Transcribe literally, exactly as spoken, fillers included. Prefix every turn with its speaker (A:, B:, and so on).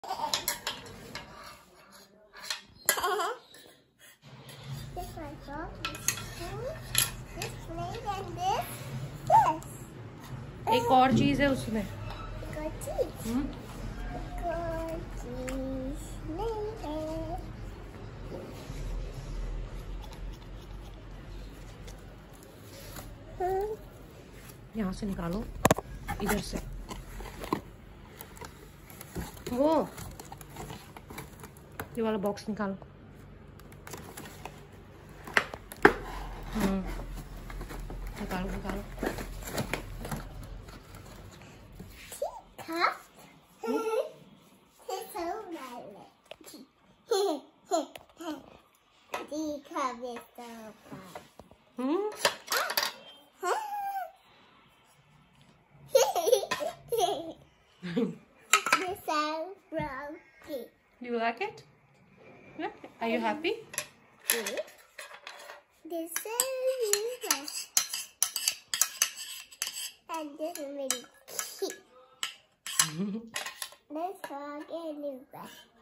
A: This one, this spoon, this plate, and this, this.
B: एक और चीज है उसमें.
A: एक और चीज.
B: हम्म.
A: एक और चीज नहीं है.
B: यहाँ से निकालो, इधर से. वो ये वाला बॉक्स निकालो. हम्म. निकालो निकालो.
A: Teacup is so fun.
B: Hmm.
A: This sound broken.
B: You like it? Yeah. Are you happy?
A: This is nice. And this is really cute. Let's go get a new brush.